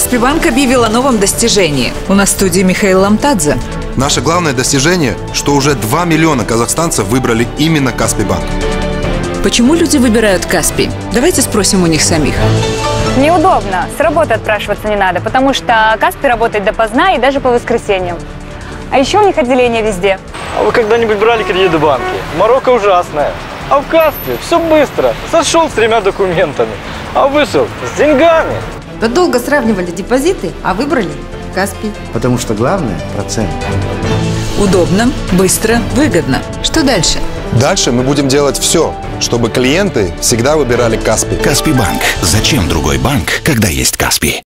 Каспий Банк объявил о новом достижении. У нас в студии Михаил Ламтадзе. Наше главное достижение, что уже 2 миллиона казахстанцев выбрали именно Каспий Банк. Почему люди выбирают Каспий? Давайте спросим у них самих. Неудобно. С работы отпрашиваться не надо, потому что Каспий работает допоздна и даже по воскресеньям. А еще у них отделение везде. А вы когда-нибудь брали кредит в банке? Марокко ужасная. А в Каспии все быстро. Зашел с 3 документами, а вышел с деньгами. Вы долго сравнивали депозиты, а выбрали Каспий. Потому что главное – процент. Удобно, быстро, выгодно. Что дальше? Дальше мы будем делать все, чтобы клиенты всегда выбирали Каспий. Каспий Банк. Зачем другой банк, когда есть Каспий?